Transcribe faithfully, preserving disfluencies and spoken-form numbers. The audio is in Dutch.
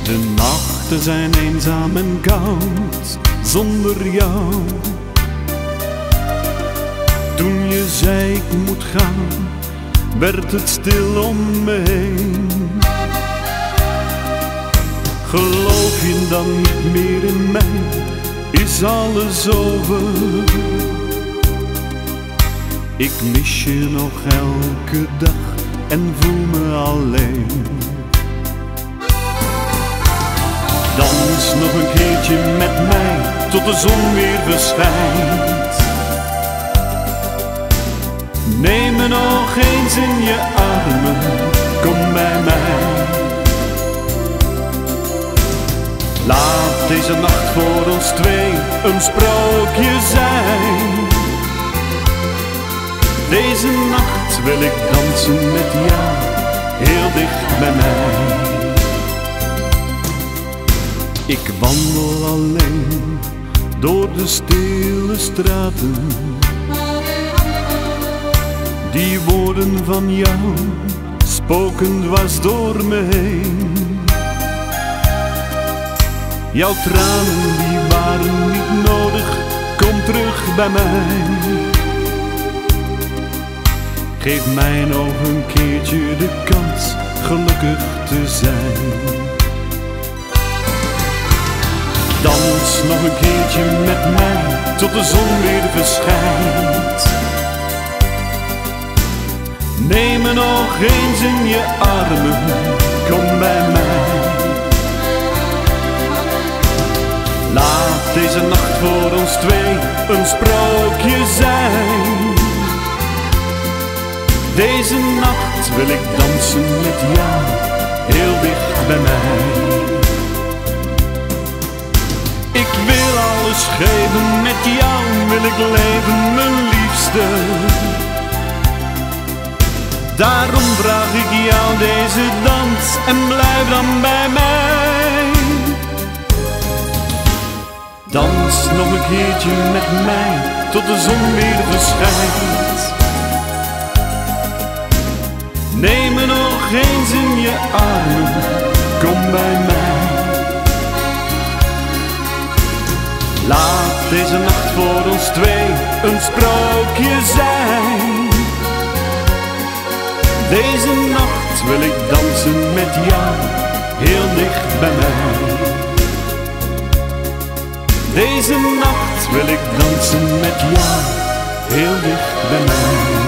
De nachten zijn eenzaam en koud zonder jou. Toen je zei ik moet gaan, werd het stil om me heen. Geloof je dan niet meer in mij, is alles over. Ik mis je nog elke dag en voel me alleen. Dans nog een keertje met mij, tot de zon weer verschijnt. Neem me nog eens in je armen, kom bij mij. Laat deze nacht voor ons twee een sprookje zijn. Deze nacht wil ik dansen met jou, heel dicht bij mij. Ik wandel alleen door de stille straten. Die woorden van jou spoken dwars door me heen. Jouw tranen die waren niet nodig, kom terug bij mij. Geef mij nog een keertje de kans gelukkig te zijn. Dans nog een keertje met mij, tot de zon weer verschijnt. Neem me nog eens in je armen, kom bij mij. Laat deze nacht voor ons twee een sprookje zijn. Deze nacht wil ik dansen met jou, heel dicht bij mij. Ik wil alles geven, met jou wil ik leven, mijn liefste. Daarom vraag ik jou deze dans en blijf dan bij mij. Dans nog een keertje met mij, tot de zon weer verschijnt. Neem me nog eens in je armen, kom bij mij. Laat deze nacht voor ons twee een sprookje zijn. Deze nacht wil ik dansen met jou, heel dicht bij mij. Deze nacht wil ik dansen met jou, heel dicht bij mij.